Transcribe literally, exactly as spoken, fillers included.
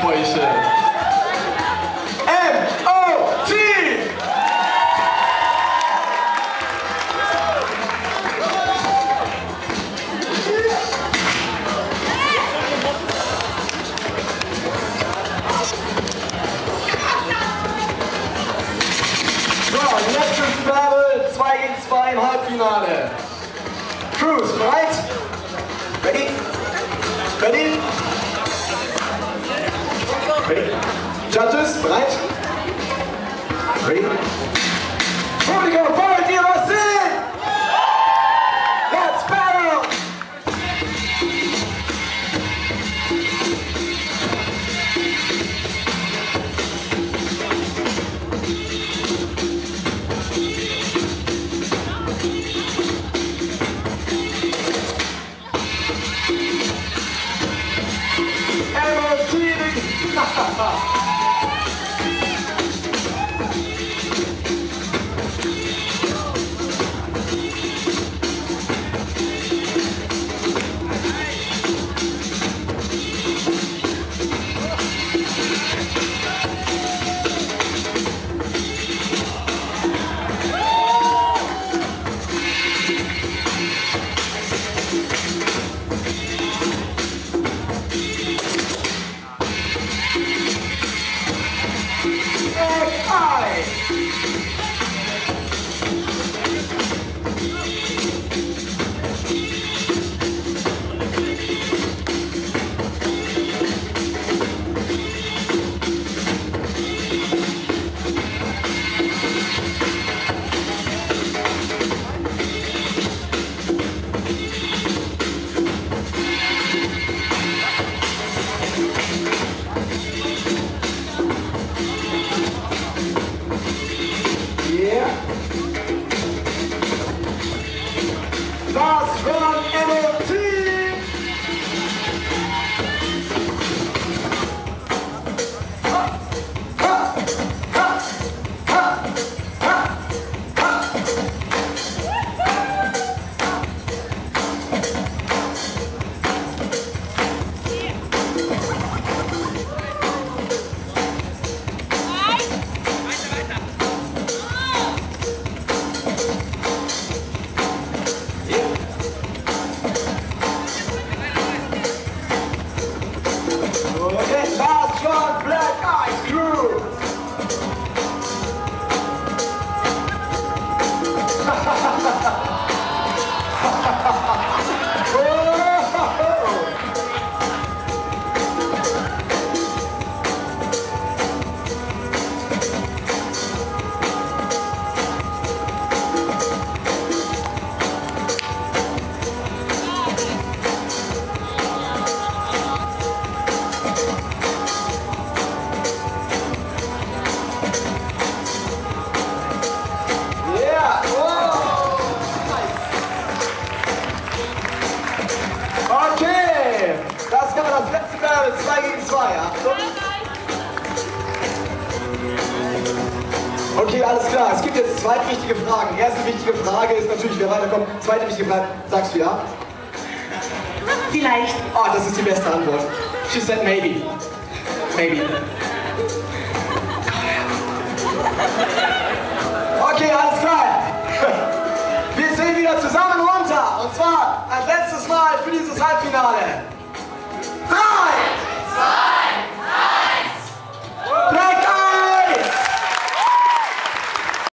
Feuchte. M O T! So, letztes Battle, zwei gegen zwei im Halbfinale. Crews, bereit? Ready? Ready? Ready? Judges, bereit? Ready? Publikum, wollt ihr was sehen? Let's battle! Last round, M O T! Ha, ha, ha, ha, ha, ha. Okay, last round, Black Eyes Crew! Okay, das kann man das letzte Battle, zwei gegen zwei, Achtung. Okay, alles klar, es gibt jetzt zwei wichtige Fragen. Erste wichtige Frage ist natürlich, wer weiterkommt. Zweite wichtige Frage, sagst du ja? Vielleicht. Oh, das ist die beste Antwort. She said maybe. Maybe. Okay, alles klar. Wir sehen wieder zusammen runter. Und zwar